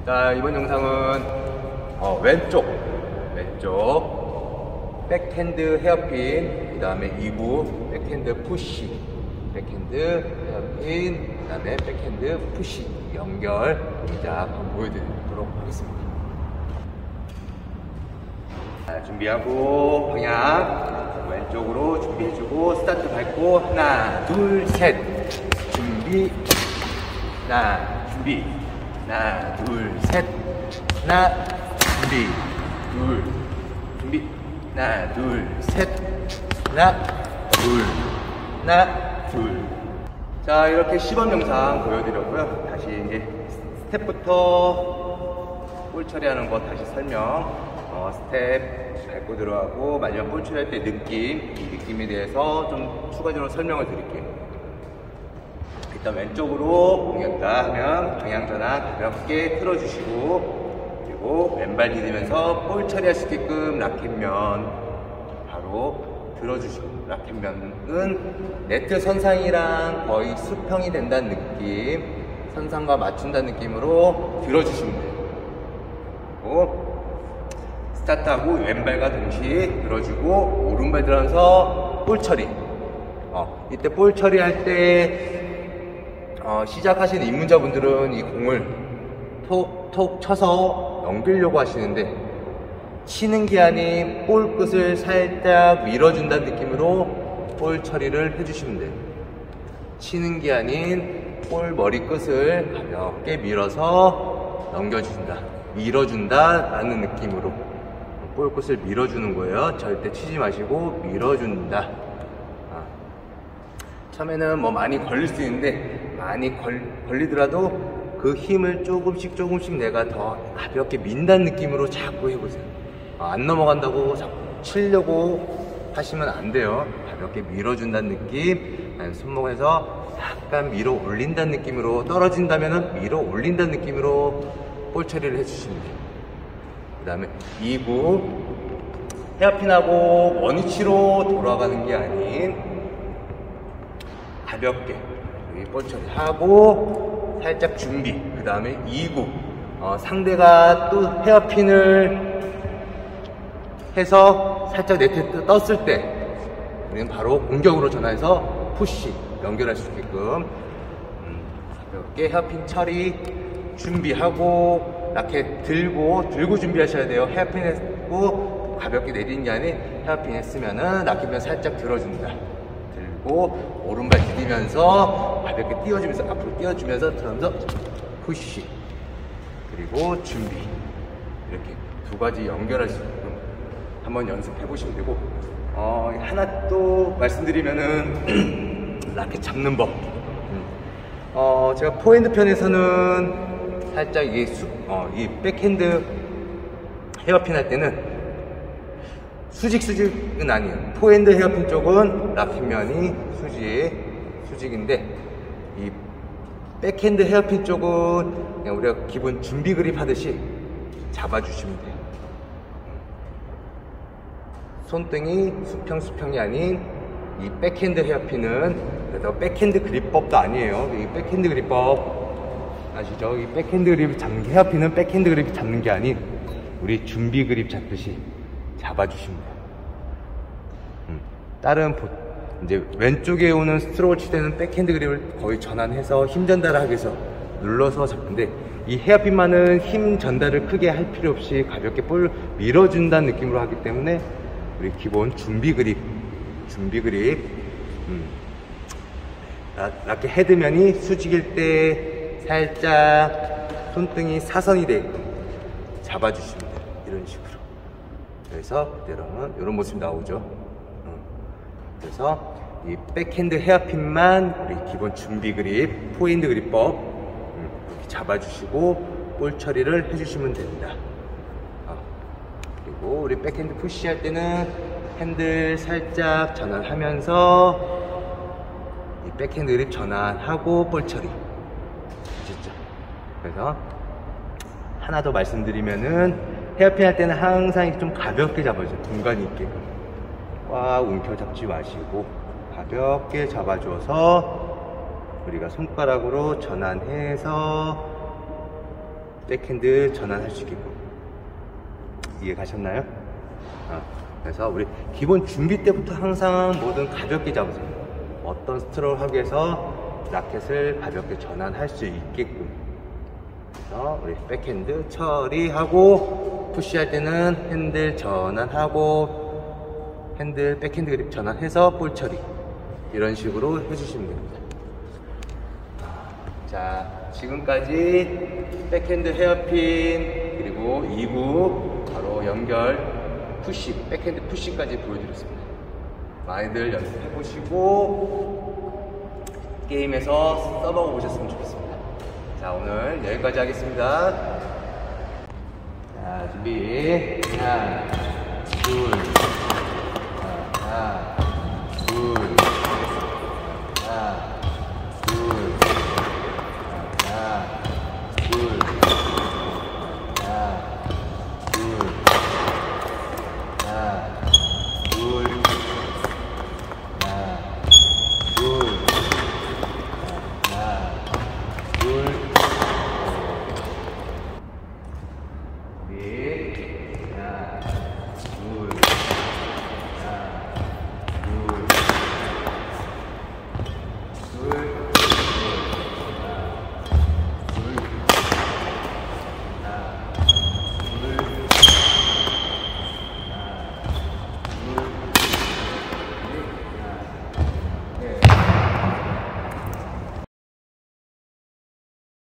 자, 이번 영상은 왼쪽 백핸드 헤어핀, 그 다음에 2구 백핸드 푸시, 백핸드 헤어핀, 그 다음에 백핸드 푸시 연결 동작 한번 보여드리도록 하겠습니다. 자, 준비하고 방향 왼쪽으로 준비해주고 스타트 밟고 하나 둘 셋 준비, 하나 준비, 하나 둘 셋, 하나 준비, 둘 준비, 하나 둘 셋, 하나 둘, 하나 둘. 자, 이렇게 시범 영상 보여드렸고요. 다시 이제 스텝부터 볼 처리하는 거 다시 설명. 스텝 밟고 들어가고 마지막 볼 처리할 때 느낌, 이 느낌에 대해서 좀 추가적으로 설명을 드릴게요. 일단 왼쪽으로 옮겼다 하면 방향 전환 가볍게 틀어주시고, 그리고 왼발 디디면서 볼 처리할 수 있게끔 라켓면 바로 들어주시고, 라켓면은 네트 선상이랑 거의 수평이 된다는 느낌, 선상과 맞춘다는 느낌으로 들어주시면 돼요. 그리고 스타트하고 왼발과 동시에 들어주고 오른발 들어서 볼 처리. 이때 볼 처리할 때 시작하시는 입문자분들은 이 공을 톡톡 쳐서 넘기려고 하시는데, 치는 게 아닌 볼 끝을 살짝 밀어준다는 느낌으로 볼 처리를 해주시면 돼요. 치는 게 아닌 볼 머리 끝을 가볍게 밀어서 넘겨준다, 밀어준다 라는 느낌으로 볼 끝을 밀어주는 거예요. 절대 치지 마시고 밀어준다. 처음에는 뭐 많이 걸릴 수 있는데, 많이 걸리더라도 그 힘을 조금씩 내가 더 가볍게 민다는 느낌으로 자꾸 해보세요. 안 넘어간다고 자꾸 치려고 하시면 안 돼요. 가볍게 밀어준다는 느낌, 아니면 손목에서 약간 밀어 올린다는 느낌으로, 떨어진다면 밀어 올린다는 느낌으로 볼 처리를 해주시면 돼요. 그 다음에 2구 헤어핀하고 원위치로 돌아가는 게 아닌 가볍게 볼 처리하고 살짝 준비, 그 다음에 2구 상대가 또 헤어핀을 해서 살짝 네트 떴을 때 우리는 바로 공격으로 전환해서 푸시 연결할 수 있게끔 가볍게 헤어핀 처리 준비하고, 라켓 들고 준비하셔야 돼요. 헤어핀 했고 가볍게 내리는 게 아닌 헤어핀 했으면은 라켓면 살짝 들어준다. 들고 오른발 디디면서 가볍게 띄워주면서 앞으로 띄워주면서 들어서 푸시, 그리고 준비. 이렇게 두 가지 연결할 수 있게끔 한번 연습해 보시면 되고, 하나 또 말씀드리면은 라켓 잡는 법. 제가 포핸드 편에서는 살짝 이 백핸드 헤어핀 할 때는 수직은 아니에요. 포핸드 헤어핀 쪽은 라켓면이 수직인데, 이 백핸드 헤어핀 쪽은 그냥 우리가 기본 준비 그립 하듯이 잡아주시면 돼요. 손등이 수평이 아닌 이 백핸드 헤어핀은, 그래서 백핸드 그립법도 아니에요. 이 백핸드 그립법 아시죠? 이 백핸드 그립 헤어핀은 백핸드 그립 잡는 게 아닌 우리 준비 그립 잡듯이 잡아주시면 돼요. 다른 이제 왼쪽에 오는 스트로크 칠 때는 백핸드 그립을 거의 전환해서 힘 전달을 하기 위해서 눌러서 잡는데, 이 헤어핀만은 힘 전달을 크게 할 필요 없이 가볍게 볼 밀어준다는 느낌으로 하기 때문에 우리 기본 준비 그립 라켓 헤드면이 수직일 때 살짝 손등이 사선이 되게끔 잡아주시면 돼요. 이런 식으로. 그래서 그대로는 이런 모습이 나오죠. 그래서 이 백핸드 헤어핀만 우리 기본 준비 그립, 포핸드 그립법 이렇게 잡아주시고 볼 처리를 해주시면 됩니다. 그리고 우리 백핸드 푸시 할 때는 핸들 살짝 전환하면서 이 백핸드 그립 전환하고 볼 처리. 아셨죠? 그래서 하나 더 말씀드리면은, 헤어핀 할 때는 항상 좀 가볍게 잡아줘요. 공간이 있게끔. 꽉 움켜 잡지 마시고 가볍게 잡아줘서 우리가 손가락으로 전환해서 백핸드 전환할 수 있게끔. 이해 가셨나요? 그래서 우리 기본 준비 때부터 항상 뭐든 가볍게 잡으세요. 어떤 스트로크를 하기 위해서 라켓을 가볍게 전환할 수 있게끔. 그래서 우리 백핸드 처리하고, 푸시할 때는 핸들 전환하고, 핸들 백핸드 그립 전환해서 볼 처리. 이런 식으로 해주시면 됩니다. 자, 지금까지 백핸드 헤어핀 그리고 2구 바로 연결 푸시, 백핸드 푸시까지 보여드렸습니다. 많이들 연습해 보시고 게임에서 써보고 보셨으면 좋겠습니다. 자, 오늘 여기까지 하겠습니다. 자, 준비. 하나, 둘,